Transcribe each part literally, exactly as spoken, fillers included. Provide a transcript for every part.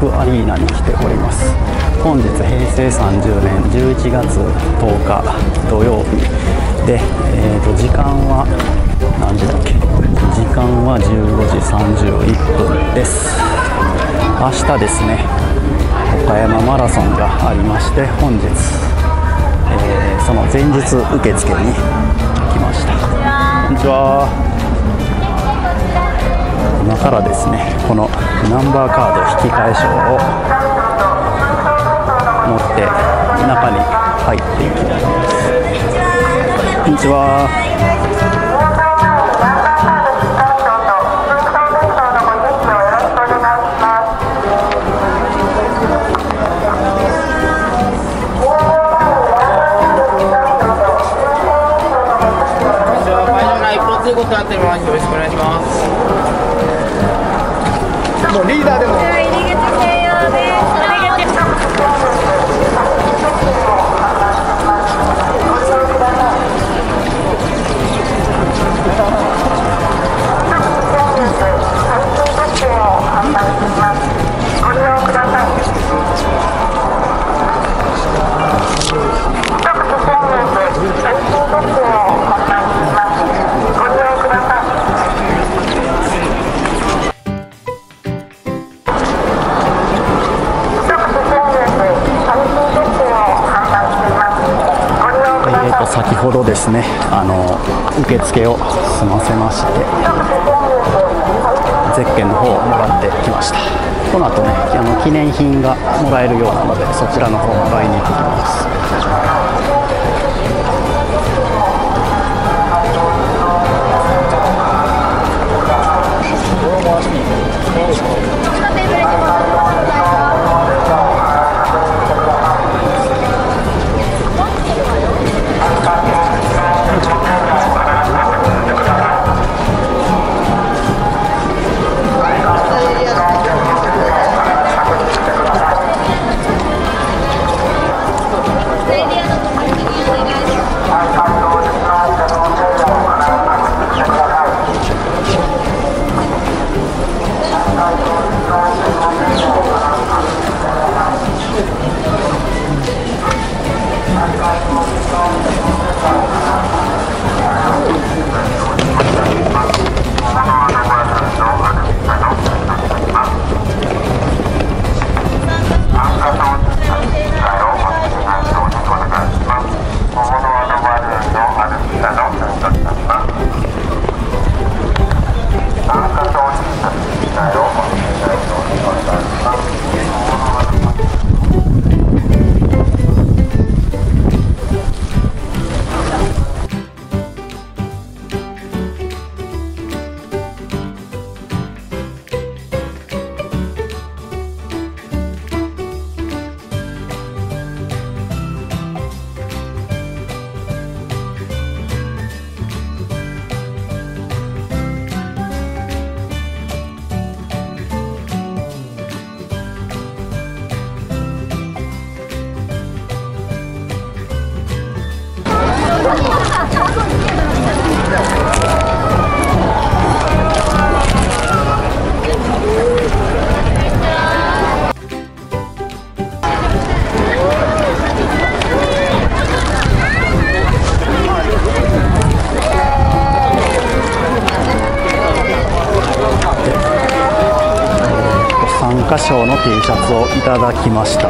クアリーナに来ております。本日へいせいさんじゅうねんじゅういちがつとおか土曜日で、えー、と時間は何時だっけ。時間はじゅうごじさんじゅういっぷんです。明日ですね、岡山マラソンがありまして、本日、えー、その前日受付に来ました。こんにちは。今からですね、このナンバーカード引き換え証を持って中に入っていきます。こんにちは。 ごとなっております。よろしくお願いします。もうリーダーでも。入り口専用です。お願いします。 先ほどですね、あの受付を済ませまして、ゼッケンの方をもらってきました。この後ね、あの記念品がもらえるようなので、そちらの方も買いに行ってきます。参加賞の T シャツをいただきました。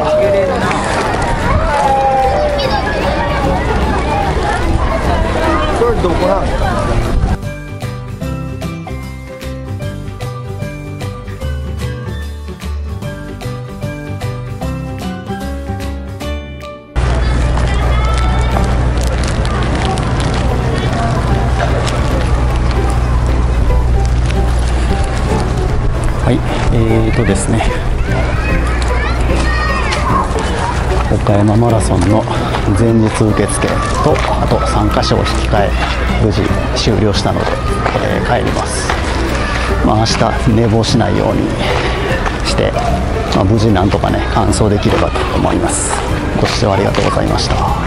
これどこなんですか？はい、えーとですね、岡山マラソンの前日受付と、あと参加賞引き換え無事終了したので、えー、帰ります。まあ、明日寝坊しないようにして、まあ、無事なんとかね完走できればと思います。ご視聴ありがとうございました。